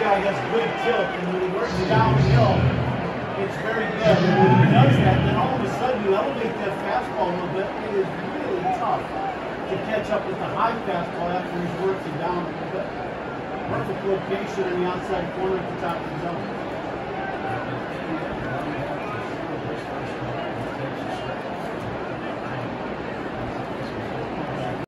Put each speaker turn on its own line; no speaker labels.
guy has good tilt, and when he works downhill, it's very good. And when he does that, then all of a sudden you elevate that fastball a little bit. It is really tough to catch up with the high fastball after he's worked it down a little bit. Perfect location in the outside corner at the top of the zone.